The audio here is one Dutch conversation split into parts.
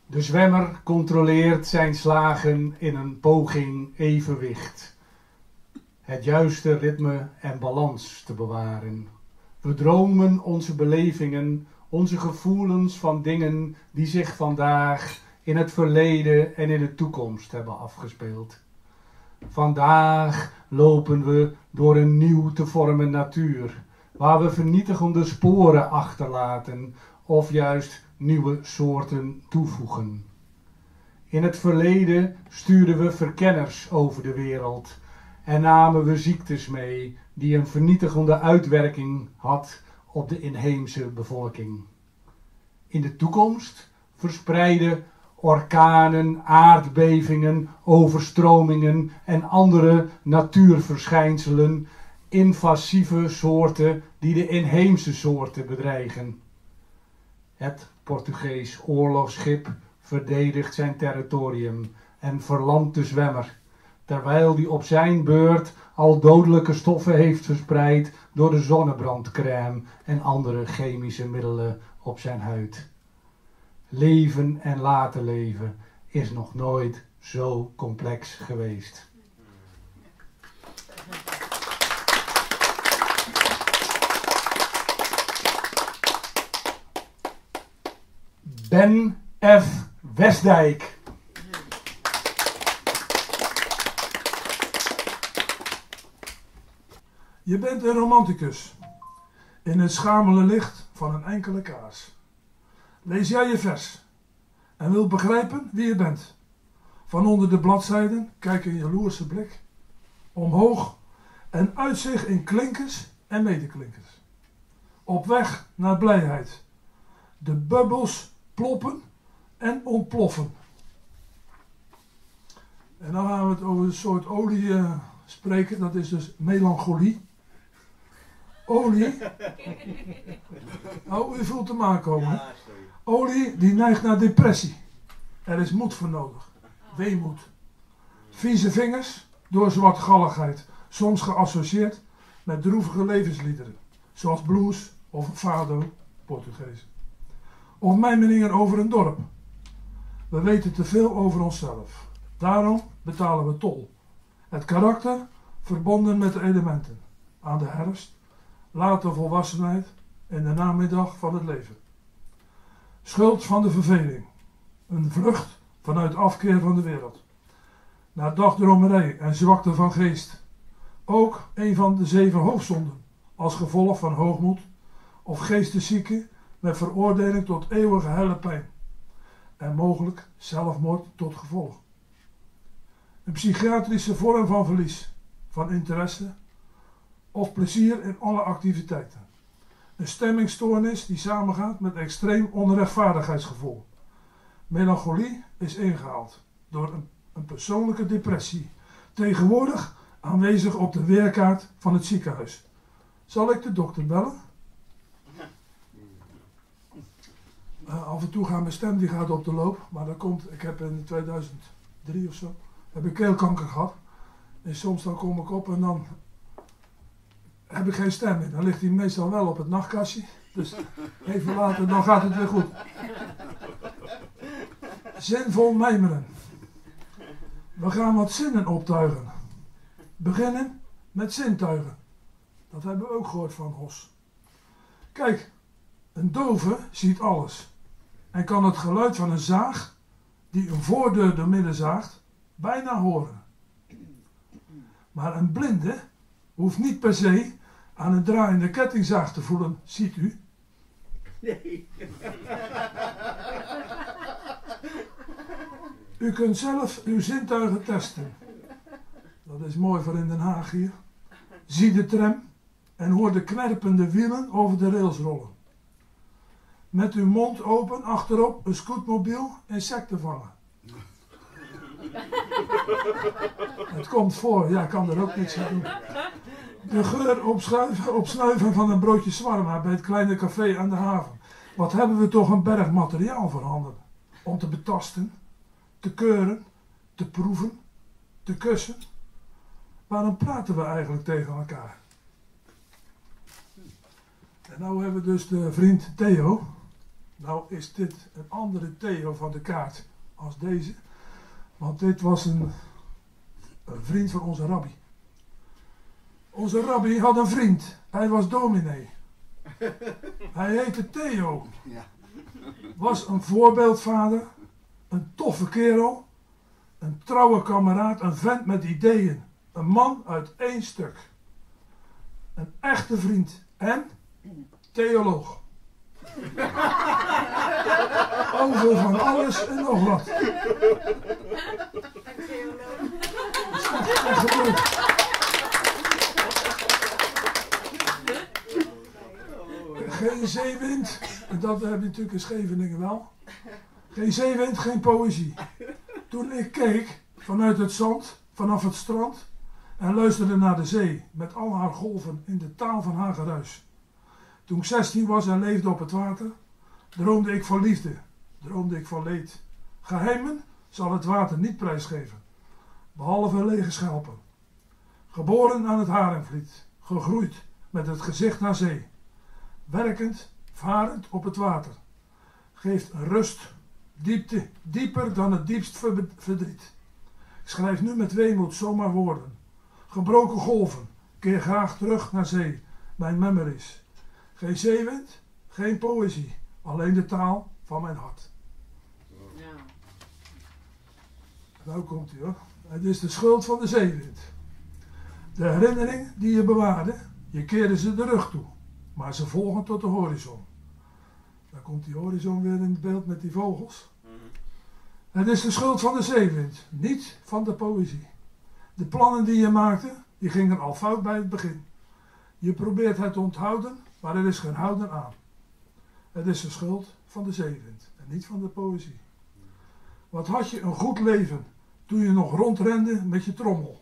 De zwemmer controleert zijn slagen in een poging evenwicht. Het juiste ritme en balans te bewaren. We dromen onze belevingen, onze gevoelens van dingen die zich vandaag in het verleden en in de toekomst hebben afgespeeld. Vandaag lopen we door een nieuw te vormen natuur, waar we vernietigende sporen achterlaten of juist nieuwe soorten toevoegen. In het verleden stuurden we verkenners over de wereld en namen we ziektes mee die een vernietigende uitwerking had op de inheemse bevolking. In de toekomst verspreiden orkanen, aardbevingen, overstromingen en andere natuurverschijnselen invasieve soorten die de inheemse soorten bedreigen. Het Portugees oorlogsschip verdedigt zijn territorium en verlamt de zwemmer, terwijl die op zijn beurt al dodelijke stoffen heeft verspreid door de zonnebrandcrème en andere chemische middelen op zijn huid. Leven en laten leven is nog nooit zo complex geweest. Ben F. Westdijk. Je bent een romanticus in het schamele licht van een enkele kaars. Lees jij je vers en wil begrijpen wie je bent. Van onder de bladzijden kijk een jaloerse blik omhoog en uitzicht in klinkers en medeklinkers. Op weg naar blijheid. De bubbels ploppen en ontploffen. En dan gaan we het over een soort olie spreken, dat is dus melancholie. Olie, oh, u voelt hem aankomen. Olie die neigt naar depressie. Er is moed voor nodig. Weemoed. Vieze vingers door zwartgalligheid. Soms geassocieerd met droevige levensliederen. Zoals blues of fado, Portugees. Of mijmeringen over een dorp. We weten te veel over onszelf. Daarom betalen we tol. Het karakter verbonden met de elementen. Aan de herfst, late volwassenheid en de namiddag van het leven. Schuld van de verveling. Een vlucht vanuit afkeer van de wereld. Naar dagdromerij en zwakte van geest. Ook een van de 7 hoofdzonden. Als gevolg van hoogmoed of geestesziekte met veroordeling tot eeuwige helle pijn. En mogelijk zelfmoord tot gevolg. Een psychiatrische vorm van verlies, van interesse of plezier in alle activiteiten. Een stemmingstoornis die samengaat met extreem onrechtvaardigheidsgevoel. Melancholie is ingehaald door een persoonlijke depressie. Tegenwoordig aanwezig op de weerkaart van het ziekenhuis. Zal ik de dokter bellen? Af en toe gaat mijn stem die gaat op de loop. Maar dat komt, ik heb in 2003 of zo, heb ik keelkanker gehad. En soms dan kom ik op en dan heb ik geen stem meer. Dan ligt hij meestal wel op het nachtkastje. Dus even later, dan gaat het weer goed. Zinvol mijmeren. We gaan wat zinnen optuigen. Beginnen met zintuigen. Dat hebben we ook gehoord van Hos. Kijk, een dove ziet alles. En kan het geluid van een zaag, die een voordeur door midden zaagt, bijna horen. Maar een blinde hoeft niet per se aan een draaiende kettingzaag te voelen, ziet u? Nee. U kunt zelf uw zintuigen testen. Dat is mooi voor in Den Haag hier. Zie de tram en hoor de knerpende wielen over de rails rollen. Met uw mond open achterop een scootmobiel insecten vangen. Het komt voor, ja, ik kan er ook niks aan doen. De geur opsnuiven van een broodje shawarma bij het kleine café aan de haven. Wat hebben we toch een berg materiaal voorhanden. Om te betasten, te keuren, te proeven, te kussen. Waarom praten we eigenlijk tegen elkaar? En nou hebben we dus de vriend Theo. Nou is dit een andere Theo van de kaart als deze. Want dit was een vriend van onze rabbi. Onze rabbi had een vriend. Hij was dominee. Hij heette Theo. Was een voorbeeldvader. Een toffe kerel. Een trouwe kameraad. Een vent met ideeën. Een man uit één stuk. Een echte vriend. En theoloog. Over van alles en nog wat. Geen zeewind, dat heb je natuurlijk in Scheveningen wel. Geen zeewind, geen poëzie. Toen ik keek vanuit het zand, vanaf het strand, en luisterde naar de zee met al haar golven in de taal van haar geruis. Toen ik 16 was en leefde op het water, droomde ik van liefde, droomde ik van leed. Geheimen zal het water niet prijsgeven, behalve lege schelpen. Geboren aan het Haringvliet, gegroeid met het gezicht naar zee. Werkend, varend op het water. Geeft een rust, diepte, dieper dan het diepst verdriet. Ik schrijf nu met weemoed zomaar woorden. Gebroken golven, keer graag terug naar zee. Mijn memories. Geen zeewind, geen poëzie. Alleen de taal van mijn hart. Ja. Nou komt hij hoor. Het is de schuld van de zeewind. De herinnering die je bewaarde, je keerde ze de rug toe. Maar ze volgen tot de horizon. Dan komt die horizon weer in het beeld met die vogels. Het is de schuld van de zeewind, niet van de poëzie. De plannen die je maakte, die gingen al fout bij het begin. Je probeert het te onthouden, maar er is geen houden aan. Het is de schuld van de zeewind en niet van de poëzie. Wat had je een goed leven toen je nog rondrende met je trommel.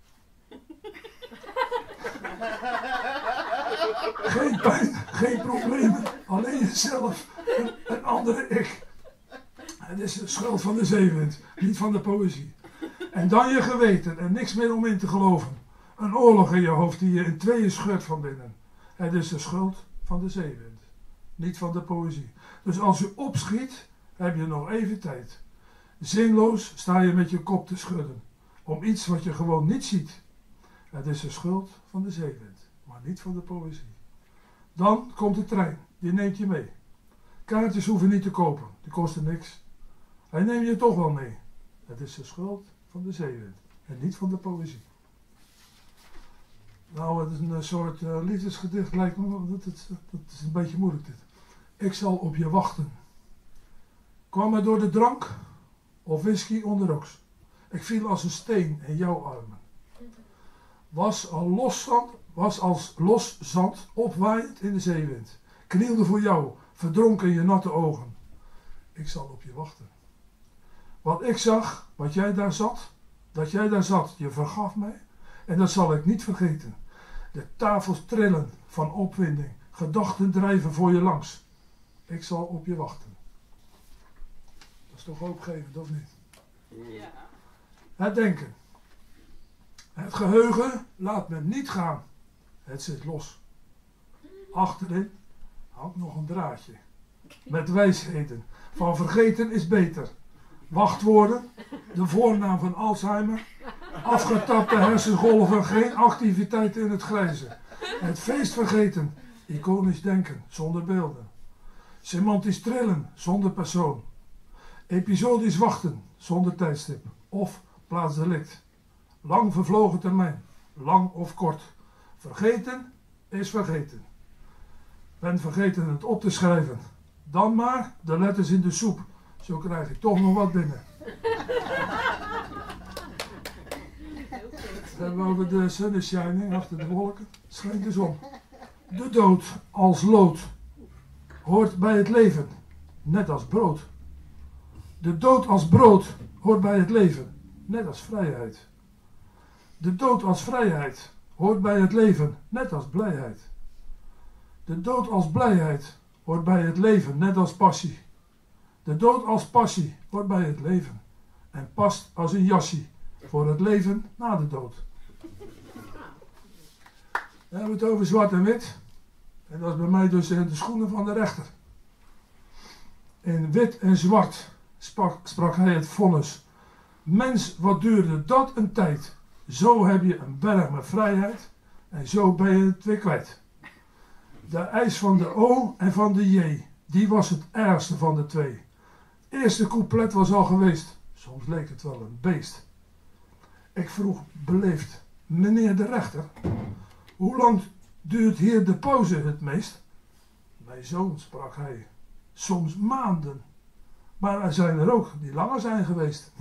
Geen pijn, geen problemen, alleen jezelf en een andere ik. Het is de schuld van de zeewind, niet van de poëzie. En dan je geweten en niks meer om in te geloven. Een oorlog in je hoofd die je in tweeën scheurt van binnen. Het is de schuld van de zeewind, niet van de poëzie. Dus als u opschiet, heb je nog even tijd. Zinloos sta je met je kop te schudden, om iets wat je gewoon niet ziet. Het is de schuld van de zeewind, maar niet van de poëzie. Dan komt de trein, die neemt je mee. Kaartjes hoeven niet te kopen, die kosten niks. Hij neemt je toch wel mee. Het is de schuld van de zeewind en niet van de poëzie. Nou, het is een soort liefdesgedicht, lijkt me. Dat is een beetje moeilijk dit. Ik zal op je wachten. Kwam het door de drank of whisky onderoks? Ik viel als een steen in jouw armen. Was als los zand opwaaiend in de zeewind. Knielde voor jou, verdronken in je natte ogen. Ik zal op je wachten. Wat ik zag, dat jij daar zat, je vergaf mij. En dat zal ik niet vergeten. De tafels trillen van opwinding. Gedachten drijven voor je langs. Ik zal op je wachten. Dat is toch hoopgevend, of niet? Ja. Het denken. Het geheugen laat me niet gaan. Het zit los. Achterin hangt nog een draadje. Met wijsheden. Van vergeten is beter. Wachtwoorden. De voornaam van Alzheimer. Afgetapte hersengolven. Geen activiteit in het grijze. Het feest vergeten. Iconisch denken. Zonder beelden. Semantisch trillen. Zonder persoon. Episodisch wachten. Zonder tijdstip. Of plaatsdelict. Lang vervlogen termijn. Lang of kort. Vergeten is vergeten. Ben vergeten het op te schrijven. Dan maar de letters in de soep. Zo krijg ik toch nog wat binnen. We hebben over de sun is shining, achter de wolken schijnt de zon. De dood als lood hoort bij het leven, net als brood. De dood als brood hoort bij het leven, net als vrijheid. De dood als vrijheid hoort bij het leven, net als blijheid. De dood als blijheid hoort bij het leven, net als passie. De dood als passie hoort bij het leven en past als een jassie voor het leven na de dood. We hebben het over zwart en wit. En dat is bij mij dus in de schoenen van de rechter. In wit en zwart sprak hij het vonnis. Mens, wat duurde dat een tijd? Zo heb je een berg met vrijheid en zo ben je het weer kwijt. De eis van de O en van de J, die was het ergste van de twee. Het eerste couplet was al geweest, soms leek het wel een beest. Ik vroeg beleefd, meneer de rechter, hoe lang duurt hier de pauze het meest? Mijn zoon, sprak hij, soms maanden, maar er zijn er ook die langer zijn geweest.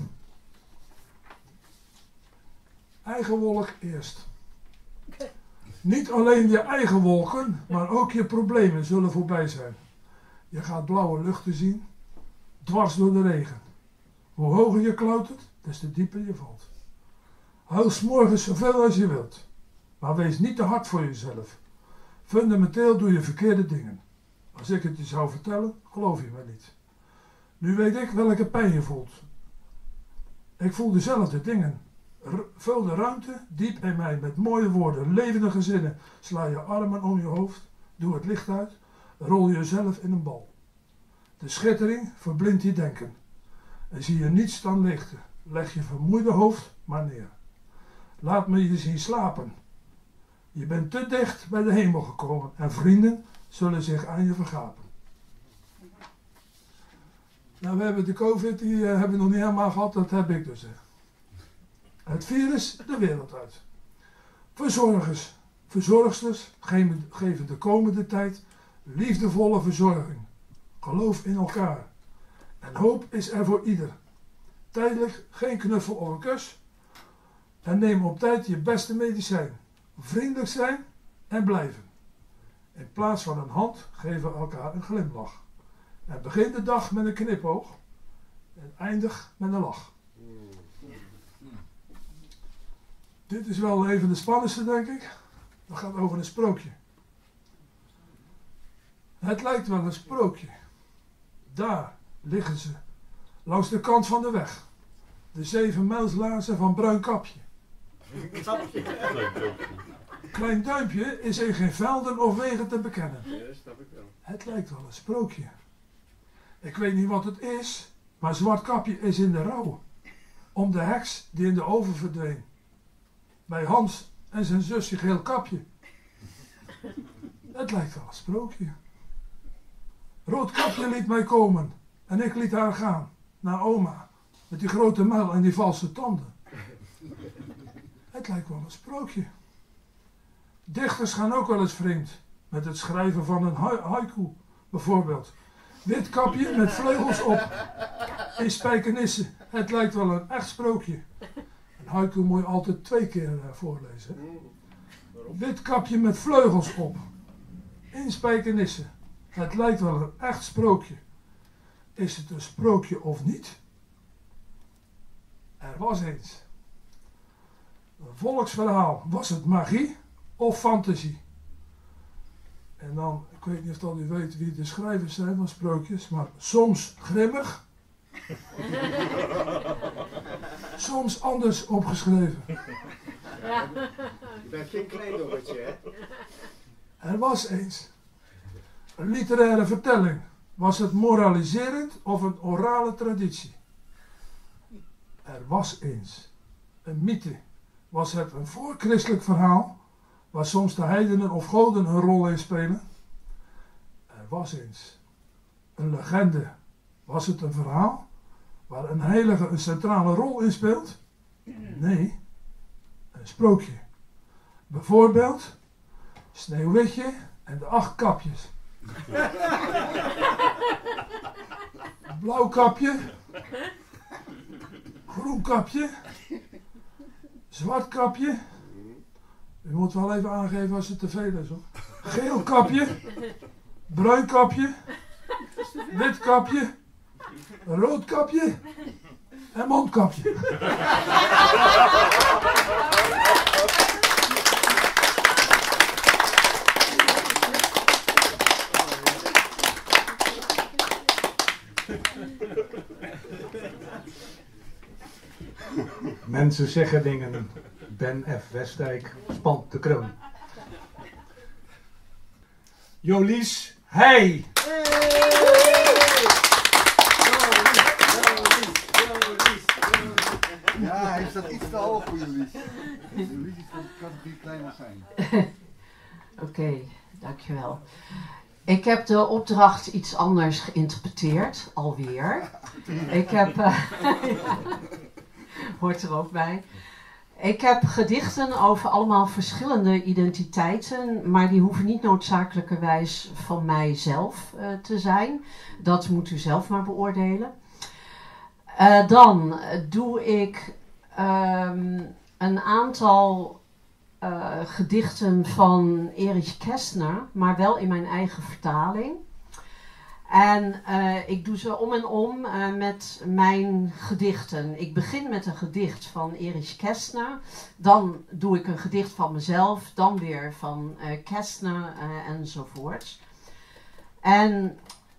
Eigen wolk eerst. Niet alleen je eigen wolken, maar ook je problemen zullen voorbij zijn. Je gaat blauwe luchten zien, dwars door de regen. Hoe hoger je klautert, des te dieper je valt. Huil 's morgens zoveel als je wilt, maar wees niet te hard voor jezelf. Fundamenteel doe je verkeerde dingen. Als ik het je zou vertellen, geloof je me niet. Nu weet ik welke pijn je voelt. Ik voel dezelfde dingen. Vul de ruimte diep in mij met mooie woorden, levendige zinnen. Sla je armen om je hoofd, doe het licht uit, rol jezelf in een bal. De schittering verblindt je denken. En zie je niets dan leegte. Leg je vermoeide hoofd maar neer. Laat me je zien slapen. Je bent te dicht bij de hemel gekomen en vrienden zullen zich aan je vergapen. Nou, we hebben de COVID, die hebben we nog niet helemaal gehad, dat heb ik dus. Het virus de wereld uit. Verzorgers, verzorgsters geven de komende tijd liefdevolle verzorging. Geloof in elkaar. En hoop is er voor ieder. Tijdelijk geen knuffel of een kus. En neem op tijd je beste medicijn. Vriendelijk zijn en blijven. In plaats van een hand geven we elkaar een glimlach. En begin de dag met een knipoog. En eindig met een lach. Dit is wel even de spannendste, denk ik. Dat gaat over een sprookje. Het lijkt wel een sprookje. Daar liggen ze, langs de kant van de weg. De 7 mijlslaarzen van Bruin Kapje. Klein Duimpje is in geen velden of wegen te bekennen. Ja, dat snap ik wel. Het lijkt wel een sprookje. Ik weet niet wat het is, maar Zwart Kapje is in de rouw. Om de heks die in de oven verdween. Bij Hans en zijn zusje Geel Kapje. Het lijkt wel een sprookje. Rood Kapje liet mij komen en ik liet haar gaan naar oma met die grote muil en die valse tanden. Het lijkt wel een sprookje. Dichters gaan ook wel eens vreemd met het schrijven van een haiku bijvoorbeeld. Wit kapje met vleugels op in Spijkenisse. Het lijkt wel een echt sprookje. Een haiku moet je altijd 2 keer voorlezen. Wit kapje met vleugels op in Spijkenisse. Het lijkt wel een echt sprookje. Is het een sprookje of niet? Er was eens. Een volksverhaal. Was het magie of fantasie? En dan, ik weet niet of dat u weet wie de schrijvers zijn van sprookjes, maar soms grimmig. Soms anders opgeschreven. Je bent geen kleinoortje, hè? Er was eens. Een literaire vertelling. Was het moraliserend of een orale traditie? Er was eens. Een mythe. Was het een voorchristelijk verhaal, waar soms de heidenen of goden een rol in spelen? Er was eens. Een legende. Was het een verhaal, waar een heilige een centrale rol in speelt? Nee. Een sprookje. Bijvoorbeeld Sneeuwwitje en de 8 kapjes. Blauw kapje, groen kapje, zwart kapje. U moet wel even aangeven als het te veel is, hoor. Geel kapje, bruin kapje, wit kapje, rood kapje en mondkapje. Mensen zeggen dingen. Ben F. Westdijk spant de kroon. Jolies, hey! is dat iets te hoog voor jullie. De liedjes van de categorie klein mag zijn. Oké, dankjewel. Ik heb de opdracht iets anders geïnterpreteerd, alweer. Ik heb... hoort er ook bij. Ik heb gedichten over allemaal verschillende identiteiten, maar die hoeven niet noodzakelijkerwijs van mijzelf te zijn. Dat moet u zelf maar beoordelen. Dan doe ik een aantal gedichten van Erich Kästner, maar wel in mijn eigen vertaling. En ik doe ze om en om met mijn gedichten. Ik begin met een gedicht van Erich Kästner. Dan doe ik een gedicht van mezelf. Dan weer van Kästner enzovoort. En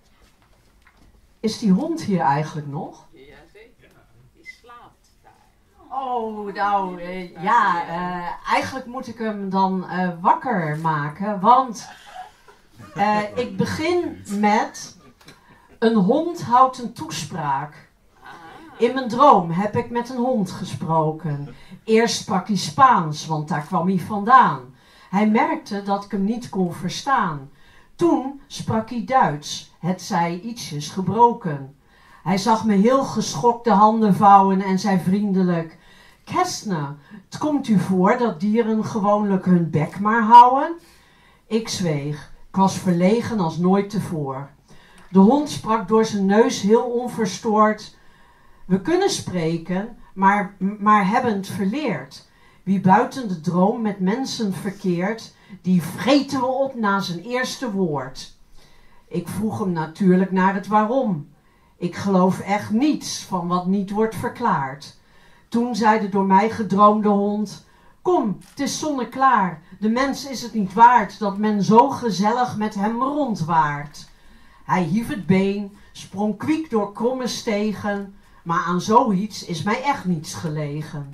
is die hond hier eigenlijk nog? Jazeker. Die slaapt daar. Oh, nou ja. Eigenlijk moet ik hem dan wakker maken. Want ik begin met... Een hond houdt een toespraak. In mijn droom heb ik met een hond gesproken. Eerst sprak hij Spaans, want daar kwam hij vandaan. Hij merkte dat ik hem niet kon verstaan. Toen sprak hij Duits, het zij ietsjes gebroken. Hij zag me heel geschokt de handen vouwen en zei vriendelijk... Kästner, het komt u voor dat dieren gewoonlijk hun bek maar houden? Ik zweeg, ik was verlegen als nooit tevoren. De hond sprak door zijn neus heel onverstoord. We kunnen spreken, maar hebben het verleerd. Wie buiten de droom met mensen verkeert, die vreten we op na zijn eerste woord. Ik vroeg hem natuurlijk naar het waarom. Ik geloof echt niets van wat niet wordt verklaard. Toen zei de door mij gedroomde hond... Kom, het is zonneklaar. De mens is het niet waard dat men zo gezellig met hem rondwaart. Hij hief het been, sprong kwiek door kromme stegen, maar aan zoiets is mij echt niets gelegen.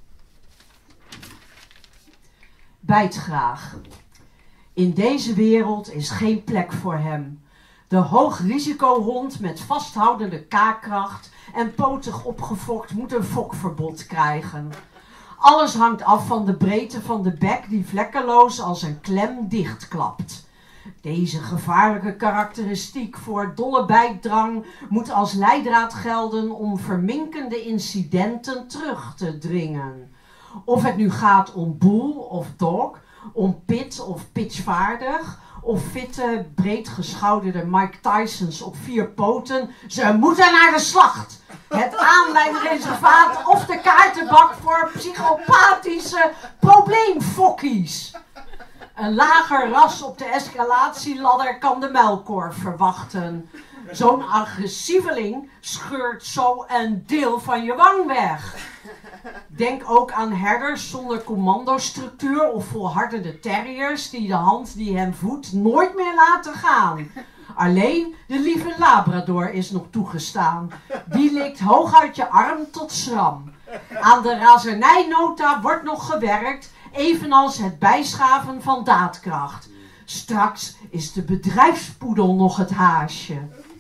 Bijt graag. In deze wereld is geen plek voor hem. De hoogrisicohond met vasthoudende kaakkracht en potig opgefokt moet een fokverbod krijgen. Alles hangt af van de breedte van de bek die vlekkeloos als een klem dichtklapt. Deze gevaarlijke karakteristiek voor dolle bijtdrang moet als leidraad gelden om verminkende incidenten terug te dringen. Of het nu gaat om boel of dog, om pit of pitchvaardig, of fitte, breedgeschouderde Mike Tysons op 4 poten, ze moeten naar de slacht. Het aanlijnreservaat of de kaartenbak voor psychopathische probleemfokkies. Een lager ras op de escalatieladder kan de muilkorf verwachten. Zo'n agressieveling scheurt zo een deel van je wang weg. Denk ook aan herders zonder commandostructuur of volhardende terriers die de hand die hem voedt nooit meer laten gaan. Alleen de lieve Labrador is nog toegestaan. Die likt hooguit je arm tot schram. Aan de razernijnota wordt nog gewerkt, evenals het bijschaven van daadkracht. Straks is de bedrijfspoedel nog het haasje.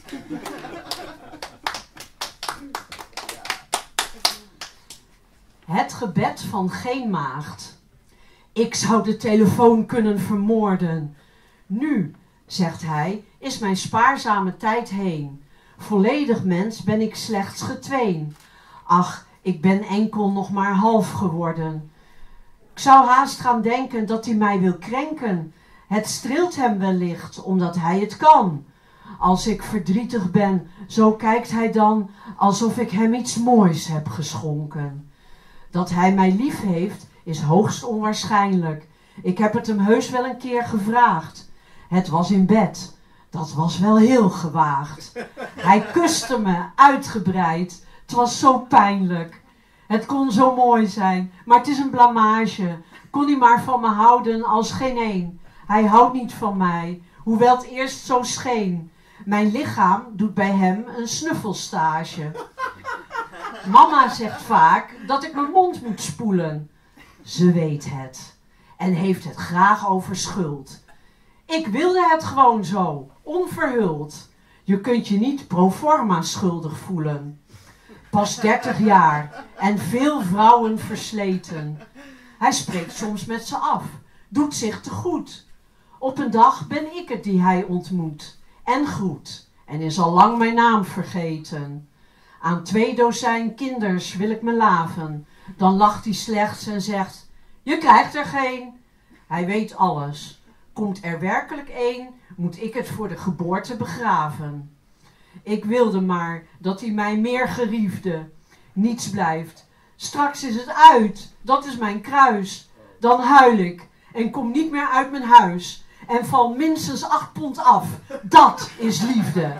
Het gebed van geen maagd. Ik zou de telefoon kunnen vermoorden. Nu, zegt hij, is mijn spaarzame tijd heen. Volledig mens ben ik slechts getween. Ach, ik ben enkel nog maar half geworden. Ik zou haast gaan denken dat hij mij wil krenken. Het streelt hem wellicht, omdat hij het kan. Als ik verdrietig ben, zo kijkt hij dan alsof ik hem iets moois heb geschonken. Dat hij mij lief heeft, is hoogst onwaarschijnlijk. Ik heb het hem heus wel een keer gevraagd. Het was in bed. Dat was wel heel gewaagd. Hij kuste me, uitgebreid. Het was zo pijnlijk. Het kon zo mooi zijn, maar het is een blamage. Kon hij maar van me houden als geen een. Hij houdt niet van mij, hoewel het eerst zo scheen. Mijn lichaam doet bij hem een snuffelstage. Mama zegt vaak dat ik mijn mond moet spoelen. Ze weet het en heeft het graag over schuld. Ik wilde het gewoon zo, onverhuld. Je kunt je niet pro forma schuldig voelen. Pas 30 jaar en veel vrouwen versleten. Hij spreekt soms met ze af, doet zich te goed. Op een dag ben ik het die hij ontmoet en groet en is al lang mijn naam vergeten. Aan 2 dozijn kinders wil ik me laven, dan lacht hij slechts en zegt, je krijgt er geen. Hij weet alles. Komt er werkelijk één, moet ik het voor de geboorte begraven. Ik wilde maar dat hij mij meer geriefde. Niets blijft. Straks is het uit, dat is mijn kruis. Dan huil ik en kom niet meer uit mijn huis. En val minstens 8 pond af. Dat is liefde.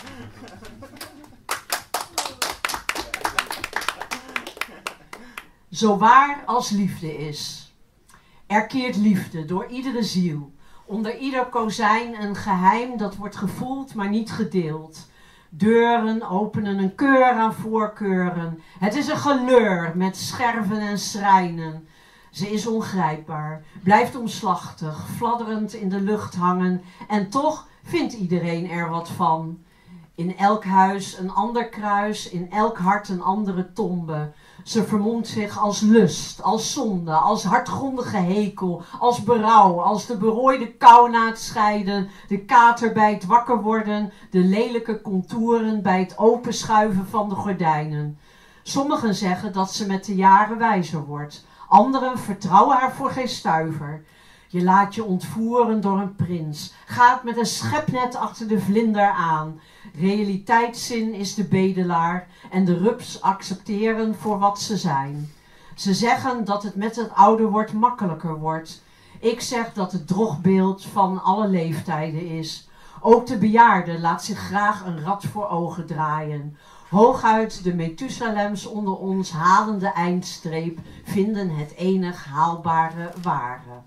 Zo waar als liefde is. Er keert liefde door iedere ziel. Onder ieder kozijn een geheim dat wordt gevoeld, maar niet gedeeld. Deuren openen een keur aan voorkeuren. Het is een geleur met scherven en schrijnen. Ze is ongrijpbaar, blijft omslachtig, fladderend in de lucht hangen. En toch vindt iedereen er wat van. In elk huis een ander kruis, in elk hart een andere tombe. Ze vermomt zich als lust, als zonde, als hartgrondige hekel, als berouw, als de berooide kou na het scheiden, de kater bij het wakker worden, de lelijke contouren bij het openschuiven van de gordijnen. Sommigen zeggen dat ze met de jaren wijzer wordt, anderen vertrouwen haar voor geen stuiver. Je laat je ontvoeren door een prins, gaat met een schepnet achter de vlinder aan. Realiteitszin is de bedelaar en de rups accepteren voor wat ze zijn. Ze zeggen dat het met het ouder wordt makkelijker wordt. Ik zeg dat het drogbeeld van alle leeftijden is. Ook de bejaarde laat zich graag een rad voor ogen draaien. Hooguit de Methusalems onder ons halen de eindstreep, vinden het enig haalbare ware.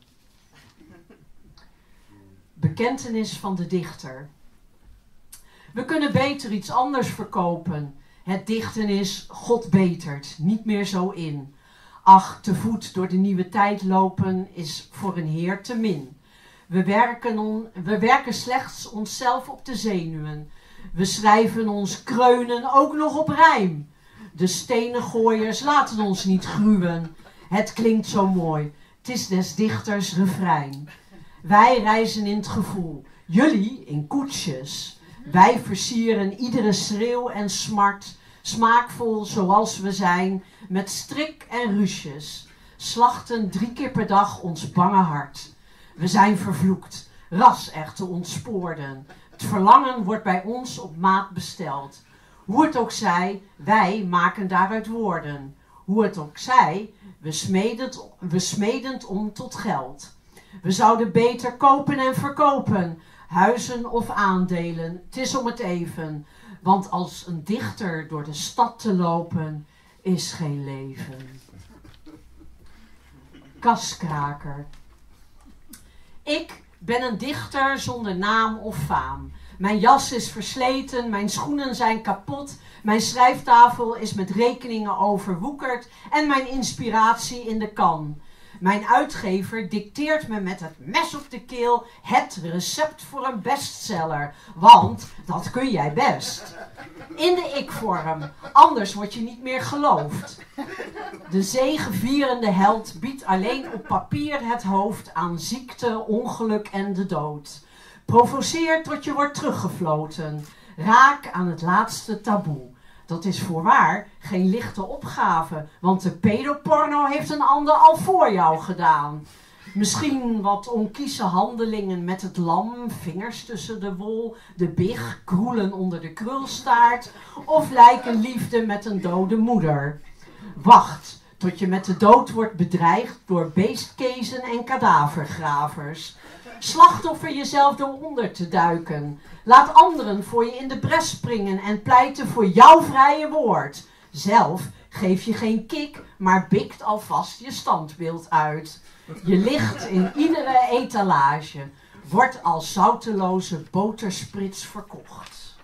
Bekentenis van de dichter. We kunnen beter iets anders verkopen. Het dichten is God betert, niet meer zo in. Ach, te voet door de nieuwe tijd lopen is voor een heer te min. We werken slechts onszelf op de zenuwen. We schrijven ons kreunen ook nog op rijm. De stenengooiers laten ons niet gruwen. Het klinkt zo mooi, het is des dichters refrein. Wij reizen in het gevoel, jullie in koetsjes. Wij versieren iedere schreeuw en smart, smaakvol zoals we zijn, met strik en ruusjes. Slachten 3 keer per dag ons bange hart. We zijn vervloekt, ras-echte ontspoorden. Het verlangen wordt bij ons op maat besteld. Hoe het ook zij, wij maken daaruit woorden. Hoe het ook zij, we smeden het om tot geld. We zouden beter kopen en verkopen, huizen of aandelen, het is om het even. Want als een dichter door de stad te lopen, is geen leven. Kaskraker. Ik ben een dichter zonder naam of faam. Mijn jas is versleten, mijn schoenen zijn kapot, mijn schrijftafel is met rekeningen overwoekerd en mijn inspiratie in de kan. Mijn uitgever dicteert me met het mes op de keel het recept voor een bestseller, want dat kun jij best. In de ik-vorm, anders word je niet meer geloofd. De zegevierende held biedt alleen op papier het hoofd aan ziekte, ongeluk en de dood. Provoceer tot je wordt teruggefloten. Raak aan het laatste taboe. Dat is voorwaar geen lichte opgave, want de pedoporno heeft een ander al voor jou gedaan. Misschien wat onkieze handelingen met het lam, vingers tussen de wol, de big, kroelen onder de krulstaart, of lijkenliefde met een dode moeder. Wacht tot je met de dood wordt bedreigd door beestkezen en kadavergravers. Slachtoffer jezelf door onder te duiken. Laat anderen voor je in de bres springen en pleiten voor jouw vrije woord. Zelf geef je geen kick, maar bikt alvast je standbeeld uit. Je ligt in iedere etalage, wordt als zouteloze botersprits verkocht.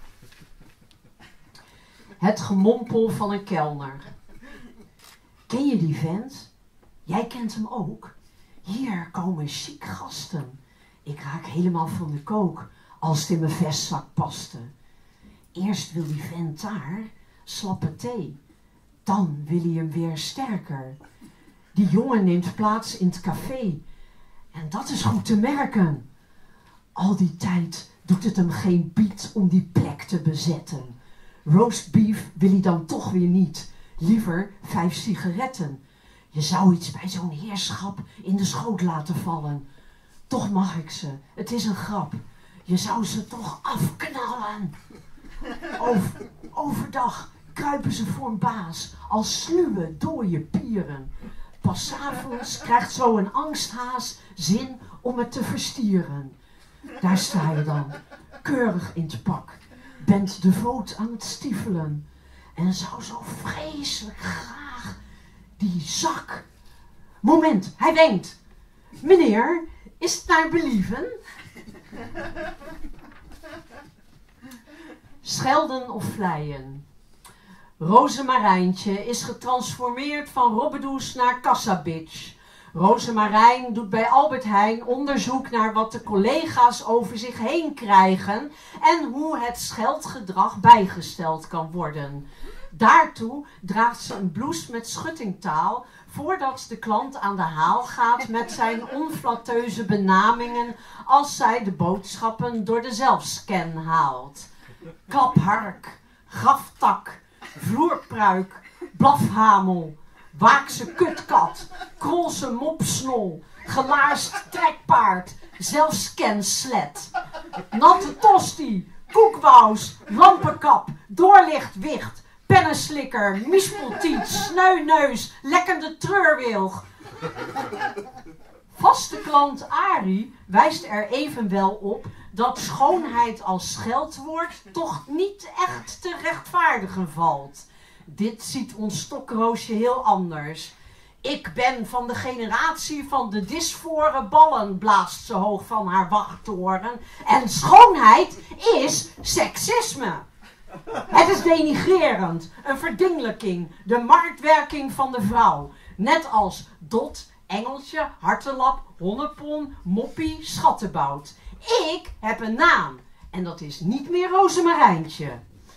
Het gemompel van een kelner. Ken je die vent? Jij kent hem ook. Hier komen chic gasten. Ik raak helemaal van de kook als het in mijn vestzak paste. Eerst wil die vent daar slappe thee. Dan wil hij hem weer sterker. Die jongen neemt plaats in het café. En dat is goed te merken. Al die tijd doet het hem geen bied om die plek te bezetten. Roast beef wil hij dan toch weer niet. Liever 5 sigaretten. Je zou iets bij zo'n heerschap in de schoot laten vallen. Toch mag ik ze. Het is een grap. Je zou ze toch afknallen. Overdag kruipen ze voor een baas als sluwe, dooie pieren. Pas 's avonds krijgt zo'n angsthaas zin om het te verstieren. Daar sta je dan, keurig in het pak. Bent devoot aan het stiefelen. En zou zo vreselijk graag die zak. Moment, hij wenkt. Meneer, is het naar believen? Schelden of vleien. Rozemarijntje is getransformeerd van robbedoes naar kassabitch. Rozemarijn doet bij Albert Heijn onderzoek naar wat de collega's over zich heen krijgen en hoe het scheldgedrag bijgesteld kan worden. Daartoe draagt ze een blouse met schuttingtaal voordat de klant aan de haal gaat met zijn onflatteuze benamingen als zij de boodschappen door de zelfscan haalt. Klaphark, graftak, vloerpruik, blafhamel, waakse kutkat, krolse mopsnol, gelaarst trekpaard, zelfscanslet, natte tosti, koekwous, lampenkap, doorlichtwicht, pennenslikker, miespeltiet, sneuneus, lekkende treurwilg. Vaste klant Arie wijst er evenwel op dat schoonheid als scheldwoord toch niet echt te rechtvaardigen valt. Dit ziet ons stokroosje heel anders. Ik ben van de generatie van de dysfore ballen, blaast ze hoog van haar wachttoren. En schoonheid is seksisme. Het is denigrerend, een verdingelijking, de marktwerking van de vrouw. Net als dot, engeltje, hartelap, honnepon, moppie, schattenbout. Ik heb een naam en dat is niet meer Rozemarijntje.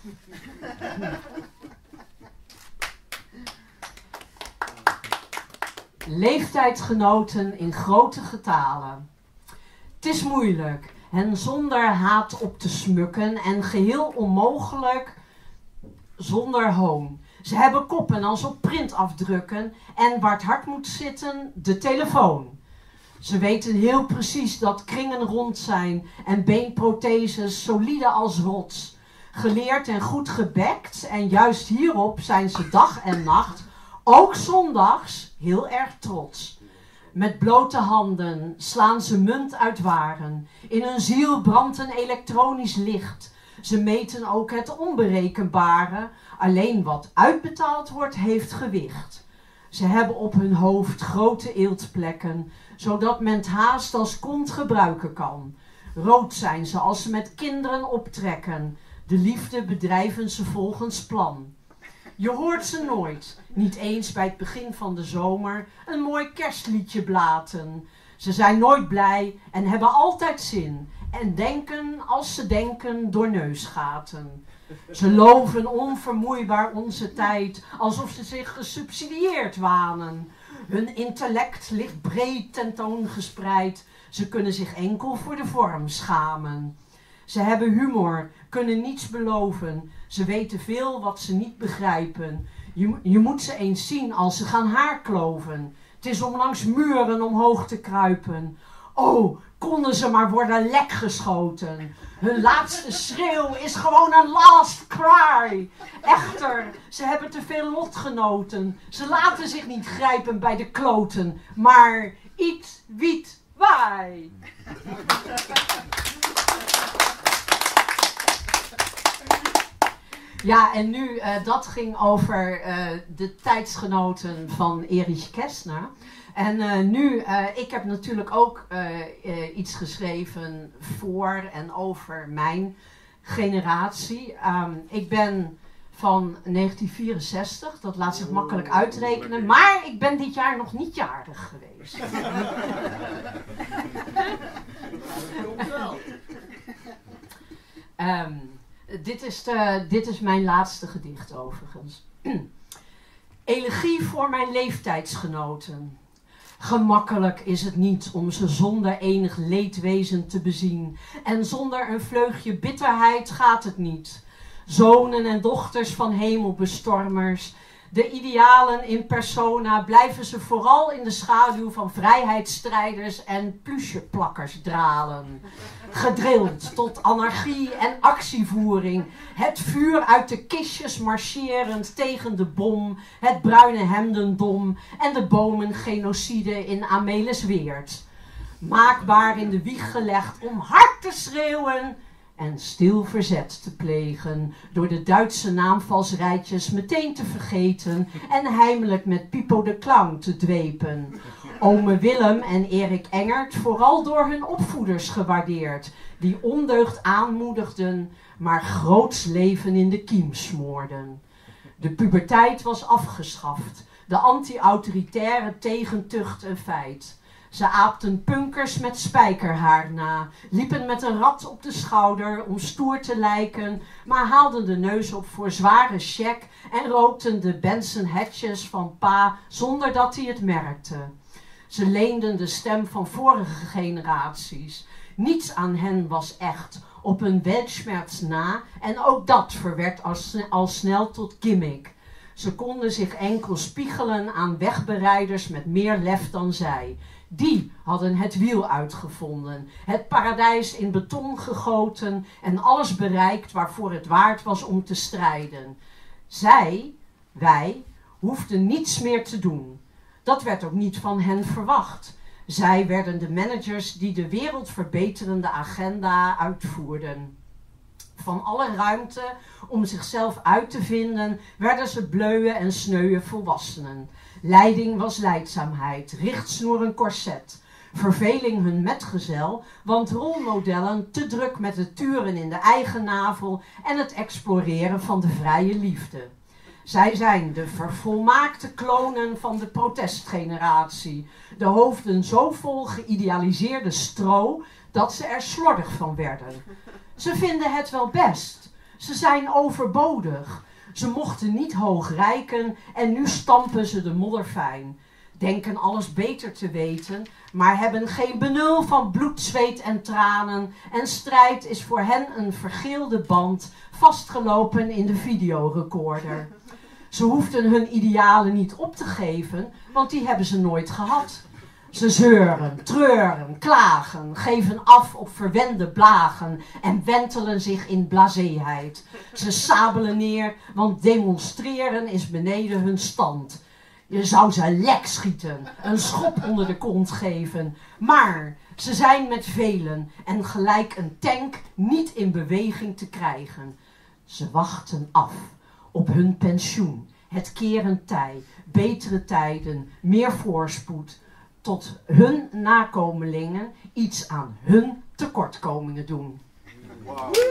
Leeftijdsgenoten in grote getalen. Het is moeilijk hen zonder haat op te smukken en geheel onmogelijk zonder hoon. Ze hebben koppen als op printafdrukken en waar het hard moet zitten, de telefoon. Ze weten heel precies dat kringen rond zijn en beenprotheses solide als rots. Geleerd en goed gebekt en juist hierop zijn ze dag en nacht, ook zondags, heel erg trots. Met blote handen slaan ze munt uit waren. In hun ziel brandt een elektronisch licht. Ze meten ook het onberekenbare. Alleen wat uitbetaald wordt, heeft gewicht. Ze hebben op hun hoofd grote eeltplekken, zodat men het haast als kont gebruiken kan. Rood zijn ze als ze met kinderen optrekken. De liefde bedrijven ze volgens plan. Je hoort ze nooit, niet eens bij het begin van de zomer, een mooi kerstliedje blaten. Ze zijn nooit blij en hebben altijd zin en denken als ze denken door neusgaten. Ze loven onvermoeibaar onze tijd, alsof ze zich gesubsidieerd wanen. Hun intellect ligt breed tentoongespreid, ze kunnen zich enkel voor de vorm schamen. Ze hebben humor, kunnen niets beloven, ze weten veel wat ze niet begrijpen. Je moet ze eens zien als ze gaan haarkloven. Het is om langs muren omhoog te kruipen. Oh, konden ze maar worden lekgeschoten. Hun laatste schreeuw is gewoon een last cry. Echter, ze hebben te veel lotgenoten. Ze laten zich niet grijpen bij de kloten, maar iets, wiet, waai. Ja, en nu, dat ging over de tijdsgenoten van Erich Kästner. En nu, ik heb natuurlijk ook iets geschreven voor en over mijn generatie. Ik ben van 1964, dat laat zich makkelijk uitrekenen. Maar ik ben dit jaar nog niet jarig geweest. Dit is mijn laatste gedicht overigens. Elegie voor mijn leeftijdsgenoten. Gemakkelijk is het niet om ze zonder enig leedwezen te bezien. En zonder een vleugje bitterheid gaat het niet. Zonen en dochters van hemelbestormers. De idealen in persona blijven ze vooral in de schaduw van vrijheidsstrijders en plucheplakkers dralen. Gedrild tot anarchie en actievoering. Het vuur uit de kistjes marcherend tegen de bom, het bruine hemdendom en de bomengenocide in Amelisweert. Maakbaar in de wieg gelegd om hard te schreeuwen en stil verzet te plegen, door de Duitse naamvalsrijtjes meteen te vergeten en heimelijk met Pipo de Clown te dwepen. Ome Willem en Erik Engert vooral door hun opvoeders gewaardeerd, die ondeugd aanmoedigden, maar groots leven in de kiem smoorden. De puberteit was afgeschaft, de anti-autoritaire tegentucht een feit. Ze aapten punkers met spijkerhaar na, liepen met een rat op de schouder om stoer te lijken, maar haalden de neus op voor zware check en rookten de Benson Hedges van pa zonder dat hij het merkte. Ze leenden de stem van vorige generaties. Niets aan hen was echt, op een Weltschmerz na, en ook dat verwerd al snel tot gimmick. Ze konden zich enkel spiegelen aan wegbereiders met meer lef dan zij. Die hadden het wiel uitgevonden, het paradijs in beton gegoten en alles bereikt waarvoor het waard was om te strijden. Wij, hoefden niets meer te doen. Dat werd ook niet van hen verwacht. Zij werden de managers die de wereldverbeterende agenda uitvoerden. Van alle ruimte om zichzelf uit te vinden werden ze bleuwe en sneuwe volwassenen. Leiding was leidzaamheid, richtsnoer een corset. Verveling hun metgezel, want rolmodellen te druk met het turen in de eigen navel en het exploreren van de vrije liefde. Zij zijn de vervolmaakte klonen van de protestgeneratie. De hoofden zo vol geïdealiseerde stro dat ze er slordig van werden. Ze vinden het wel best. Ze zijn overbodig. Ze mochten niet hoog rijken en nu stampen ze de modder fijn. Denken alles beter te weten, maar hebben geen benul van bloed, zweet en tranen. En strijd is voor hen een vergeelde band, vastgelopen in de videorecorder. Ze hoefden hun idealen niet op te geven, want die hebben ze nooit gehad. Ze zeuren, treuren, klagen, geven af op verwende blagen en wentelen zich in blaséheid. Ze sabelen neer, want demonstreren is beneden hun stand. Je zou ze lek schieten, een schop onder de kont geven. Maar ze zijn met velen en gelijk een tank niet in beweging te krijgen. Ze wachten af op hun pensioen, het keren tij, betere tijden, meer voorspoed, tot hun nakomelingen iets aan hun tekortkomingen doen. Wow.